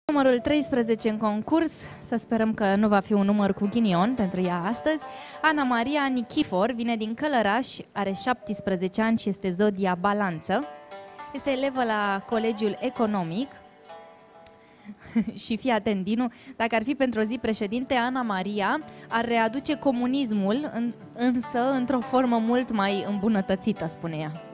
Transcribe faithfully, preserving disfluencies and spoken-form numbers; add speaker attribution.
Speaker 1: Numărul treisprezece în concurs, să sperăm că nu va fi un număr cu ghinion pentru ea astăzi. Ana Maria Nichifor vine din Călăraș, are șaptesprezece ani și este zodia Balanță. Este elevă la Colegiul Economic. Și fii atent, Dinu, dacă ar fi pentru o zi președinte, Ana Maria ar readuce comunismul, în, însă într-o formă mult mai îmbunătățită, spune ea.